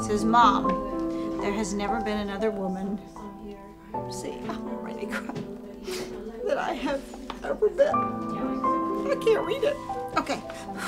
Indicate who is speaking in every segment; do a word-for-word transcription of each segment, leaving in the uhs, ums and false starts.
Speaker 1: It says, Mom, there has never been another woman, see, I'm ready to cry, that I have ever met. I can't read it. Okay.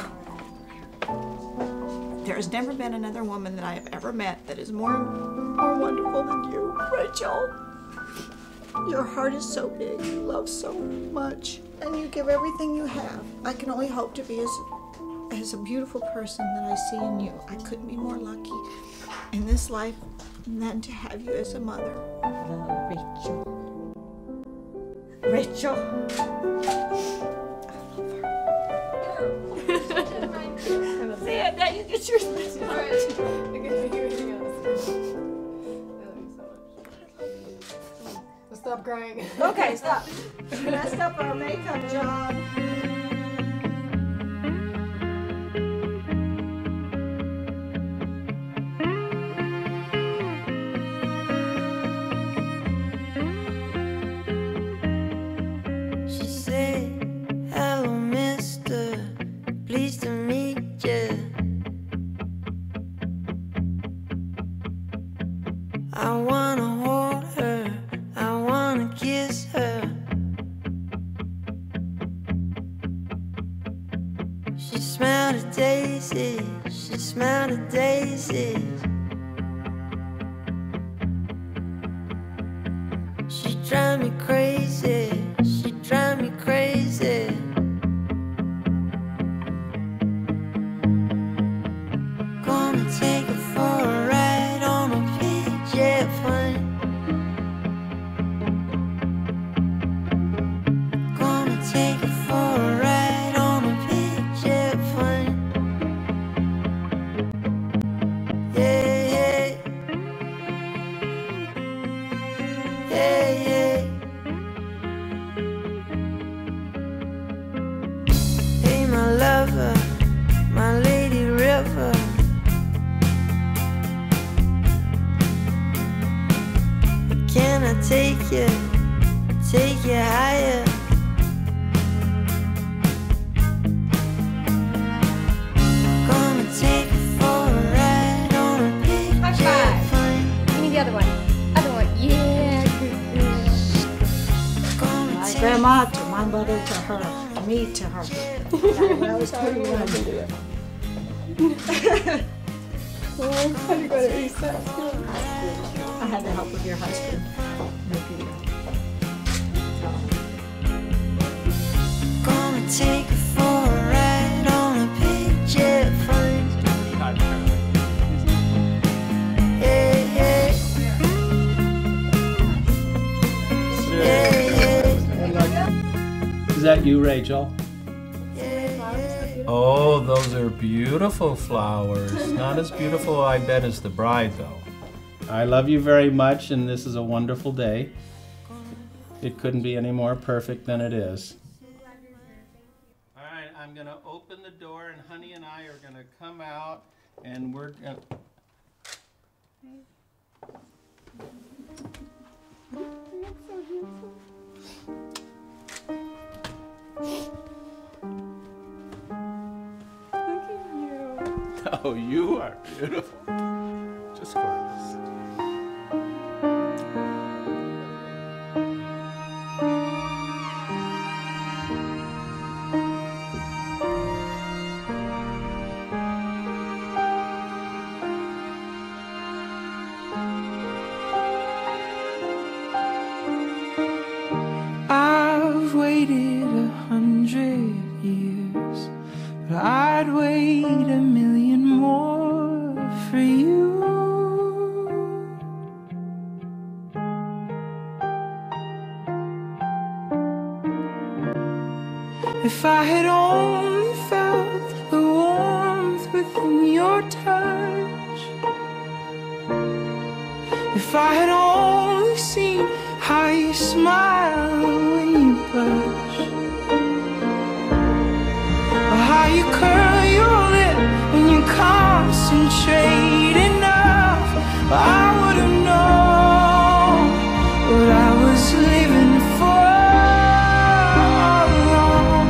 Speaker 1: There has never been another woman that I have ever met that is more, more wonderful than you, Rachel. Your heart is so big, you love so much, and you give everything you have. I can only hope to be as, as a beautiful person that I see in you. I couldn't be more lucky in this life than to have you as a mother. Love, Rachel. Rachel. See it, now you get yours.
Speaker 2: Stop crying.
Speaker 1: Okay, stop. You messed up our makeup job.
Speaker 3: She said, hello, mister, pleased to meet ya. I wanna hold her, I wanna kiss her. She smelled a daisy, she smelled a daisy. She drive me crazy, she drive me crazy. Gonna take her for a ride on a big jet plane. Gonna take her for a ride on a big jet plane. Yeah, yeah. Yeah, yeah. Hey, my lover, my lady river. Can I take you, take you higher? Gonna take you for a ride on a big
Speaker 2: High
Speaker 3: jet
Speaker 2: five.
Speaker 3: plane.
Speaker 2: Give me the other one. Other one. Yeah.
Speaker 3: Gonna
Speaker 1: My
Speaker 3: take
Speaker 1: grandma to my mother to her, me to her. That was pretty
Speaker 2: I
Speaker 1: one.
Speaker 2: can do it. Oh, how do you go to reset?
Speaker 1: I had the help of your husband.
Speaker 3: Gonna take her for a ride on a big jet plane. Yeah, yeah. Yeah, yeah.
Speaker 4: Is that you, Rachel?
Speaker 5: Oh, those are beautiful flowers. Not as beautiful, I bet, as the bride, though.
Speaker 4: I love you very much, and this is a wonderful day. It couldn't be any more perfect than it is. All right, I'm going to open the door, and Honey and I are going to come out, and we're going to...
Speaker 2: Look at you.
Speaker 4: Oh, you are beautiful. Just gorgeous.
Speaker 3: I've waited a hundred years, but I'd wait a million more for you. If I had only felt the warmth within your touch, if I had only seen how you smile when you blush, or how you curl your lip when you concentrate enough, I would have known what I was living for all along.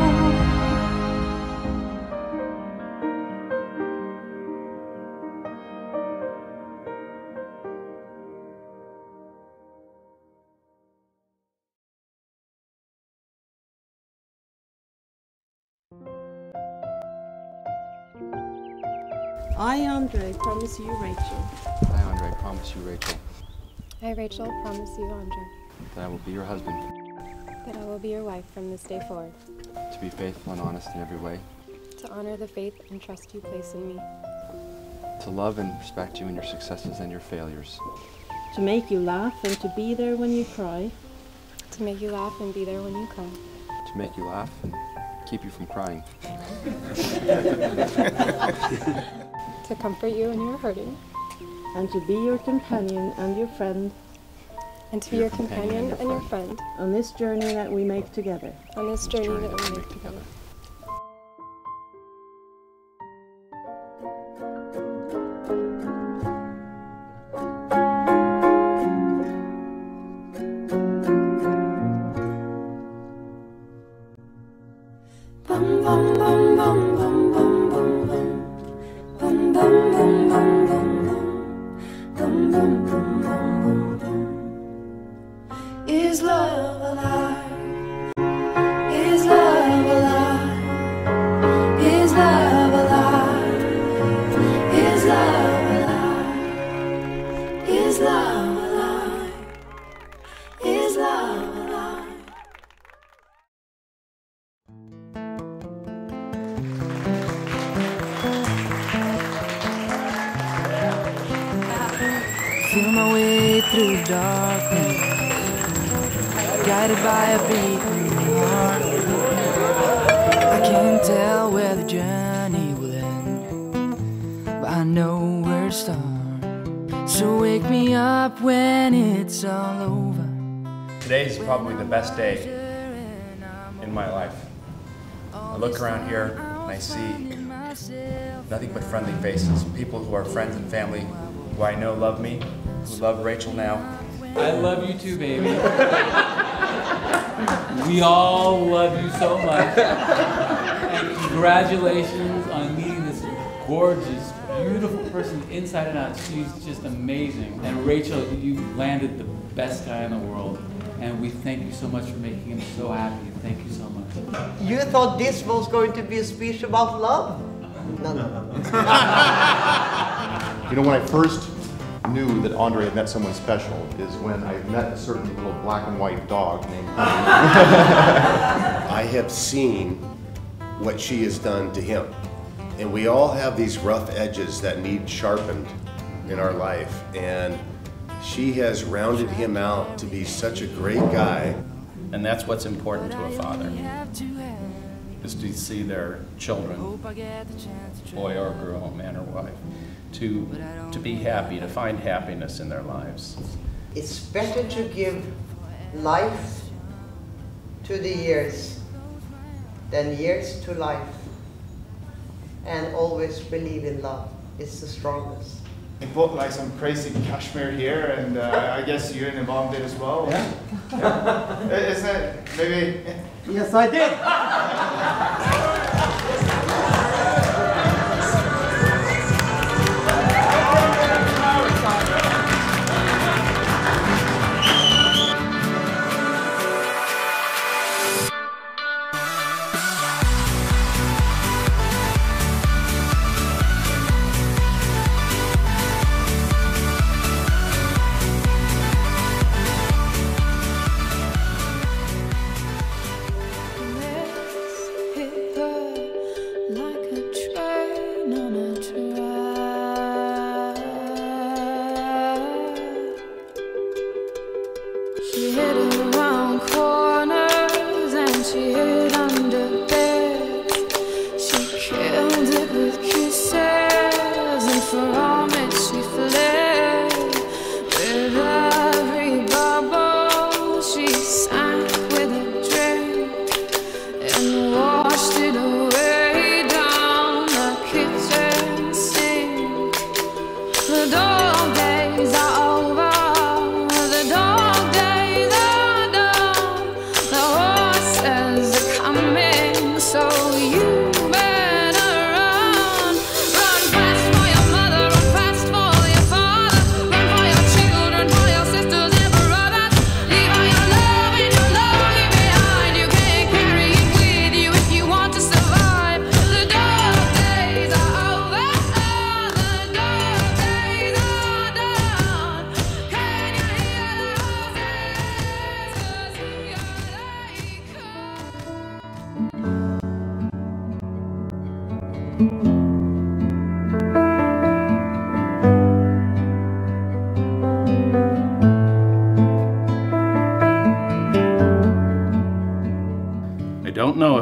Speaker 6: I, Andre, promise you, Rachel.
Speaker 7: I, Andre, promise you, Rachel,
Speaker 2: I, Rachel, promise you, Andre,
Speaker 7: that I will be your husband,
Speaker 2: that I will be your wife from this day forward,
Speaker 7: to be faithful and honest in every way,
Speaker 2: to honor the faith and trust you place in me,
Speaker 7: to love and respect you in your successes and your failures,
Speaker 6: To make you laugh and to be there when you cry.
Speaker 2: to make you laugh and be there when you cry,
Speaker 7: to make you laugh and keep you from crying,
Speaker 2: to comfort you when you are hurting,
Speaker 6: And to be your companion and your friend
Speaker 2: and to be your companion and your friend
Speaker 6: on this journey that we make together.
Speaker 2: on this journey that we make together.
Speaker 3: Is love alive? Is love alive? Is love alive? Is love alive? Is love alive? Is love alive?
Speaker 8: Feel my way through darkness, guided by a beating heart. I can't tell where the journey will end, but I know where to start. So wake me up when it's all over.
Speaker 9: Today's probably the best day in my life. I look around here and I see nothing but friendly faces, people who are friends and family, who I know love me, who love Rachel now.
Speaker 10: I love you too, baby. We all love you so much. And congratulations on meeting this gorgeous, beautiful person inside and out. She's just amazing. And Rachel, you landed the best guy in the world. And we thank you so much for making him so happy. Thank you so much.
Speaker 11: You thought this was going to be a speech about love? No, no.
Speaker 12: You know, when I first knew that Andre had met someone special is when I met a certain little black and white dog named Honey.
Speaker 13: I have seen what she has done to him. And we all have these rough edges that need sharpened in our life. And she has rounded him out to be such a great guy.
Speaker 4: And that's what's important to a father, is to see their children, boy or girl, man or wife, to, to be happy, to find happiness in their lives.
Speaker 11: It's better to give life to the years than years to life. And always believe in love. It's the strongest.
Speaker 14: I bought like some crazy cashmere here, and uh, I guess you and your mom did as well. Yeah. yeah. Isn't it maybe?
Speaker 11: Yes, I did.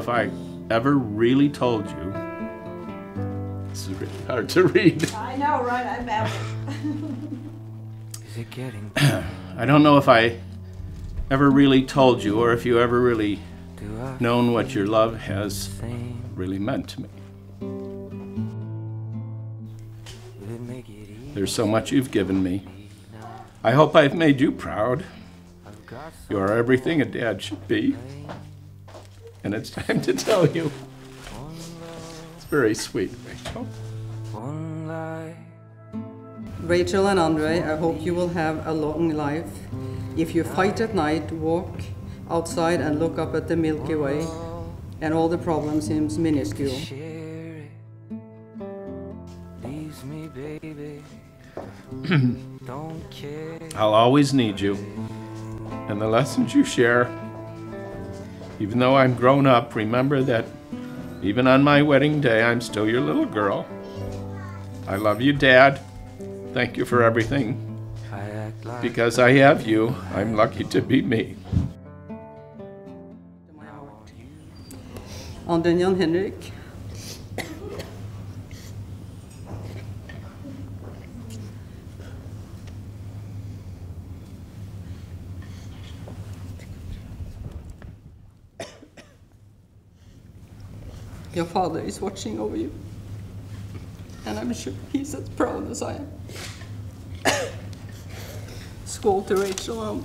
Speaker 4: if I ever really told you. This is really hard to read.
Speaker 1: I know, right? I'm out.
Speaker 8: Is it getting
Speaker 4: I don't know if I ever really told you, or if you ever really known what your love has really meant to me. There's so much you've given me. I hope I've made you proud. You are everything a dad should be. And it's time to tell you. It's very sweet, Rachel.
Speaker 15: Rachel and Andre, I hope you will have a long life. If you fight at night, walk outside and look up at the Milky Way, and all the problems seems minuscule.
Speaker 4: I'll always need you. And the lessons you share. Even though I'm grown up, remember that even on my wedding day, I'm still your little girl. I love you, Dad. Thank you for everything. Because I have you, I'm lucky to be me.
Speaker 15: Andre Jan Henrik. Your father is watching over you, and I'm sure he's as proud as I am. Skål to Rachel. Um.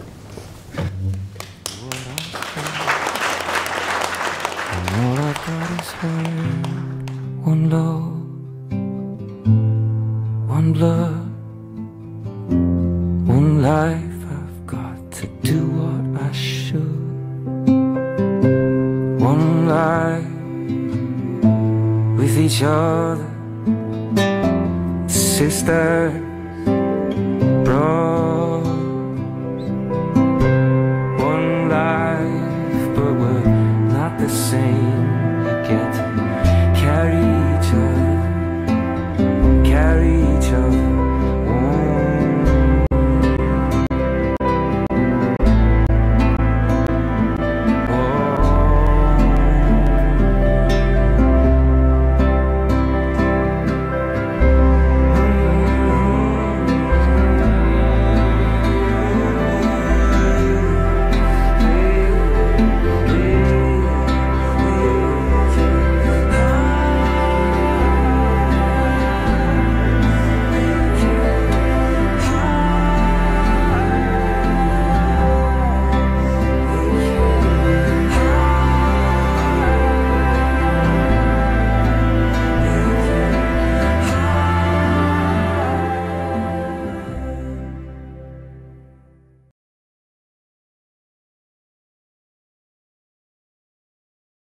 Speaker 8: All I've got is her, one love, one blood, one life. I've got to do what I should. One life with each other, sister.